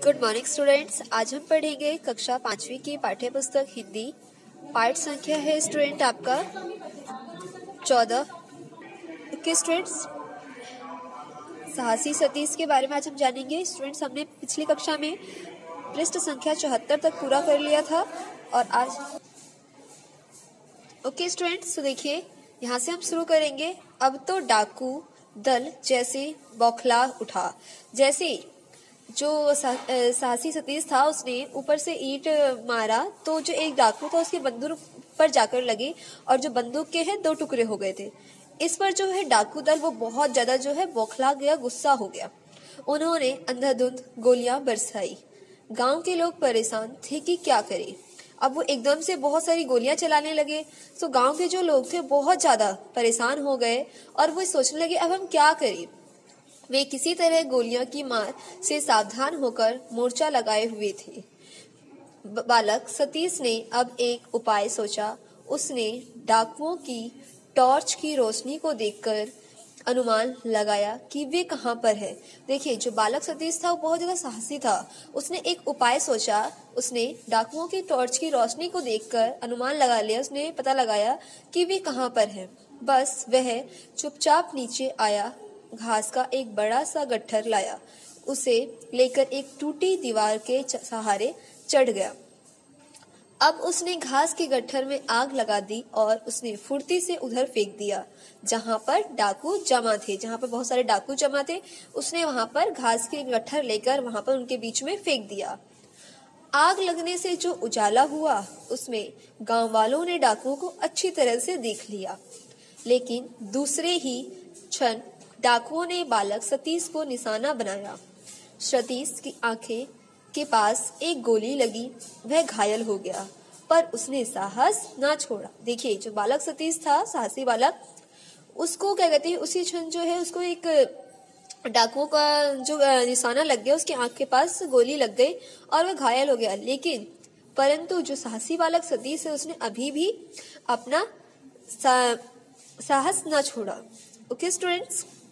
Good morning students. आज हम पढ़ेंगे कक्षा 5वीं की पाठ्य पुस्तक हिंदी। पाठ संख्या है स्टूडेंट आपका 14। ओके स्टूडेंट्स, साहसी सतीश के बारे में आज हम जानेंगे। स्टूडेंट्स, हमने पिछली कक्षा में पृष्ठ संख्या 74 तक पूरा कर लिया था और आज ओके स्टूडेंट्स, तो देखिए यहाँ से हम शुरू करेंगे। अब तो डाकू दल जैसे बौखला उठा। जैसे जो साहसी सतीश था उसने ऊपर से ईंट मारा तो जो एक डाकू था उसकी बंदूक पर जाकर लगी और जो बंदूक के हैं 2 टुकड़े हो गए थे। इस पर जो है डाकू दल वो बहुत ज्यादा जो है बौखला गया, गुस्सा हो गया। उन्होंने अंधाधुंध गोलियां बरसाई। गांव के लोग परेशान थे कि क्या करें। अब वो एकदम से बहुत सारी गोलियां चलाने लगे तो गांव के जो लोग थे बहुत ज्यादा परेशान हो गए और वो सोचने लगे अब हम क्या करें। वे किसी तरह गोलियां की मार से सावधान होकर मोर्चा लगाए हुए थे। बालक सतीश ने अब एक उपाय सोचा। उसने डाकुओं की टॉर्च की रोशनी को देखकर अनुमान लगाया कि वे कहां पर है। देखिए, जो बालक सतीश था वो बहुत ज्यादा साहसी था। उसने एक उपाय सोचा। उसने डाकुओं की टॉर्च की रोशनी को देखकर अनुमान लगा लिया। उसने पता लगाया कि वे कहां पर है। बस वह चुपचाप नीचे आया, घास का एक बड़ा सा गट्ठर लाया, उसे लेकर एक टूटी दीवार के सहारे चढ़ गया। अब उसने घास के गट्ठर में आग लगा दी और उसने फुर्ती से उधर फेंक दिया जहां पर डाकू जमा थे। जहां पर बहुत सारे डाकू जमा थे, उसने वहां पर घास के गट्ठर लेकर वहां पर उनके बीच में फेंक दिया। आग लगने से जो उजाला हुआ उसमें गांव वालों ने डाकुओं को अच्छी तरह से देख लिया, लेकिन दूसरे ही क्षण डाकुओं ने बालक सतीश को निशाना बनाया। सतीश की आंखें के पास एक गोली लगी। वह घायल हो गया पर उसने साहस ना छोड़ा। देखिए, जो बालक सतीश था, साहसी बालक, उसको क्या कहते हैं, उसी क्षण जो है उसको एक डाकुओं का जो निशाना लग गया, उसकी आंख के पास गोली लग गई और वह घायल हो गया। लेकिन परंतु जो साहसी बालक सतीश है उसने अभी भी अपना साहस ना छोड़ा। Okay students.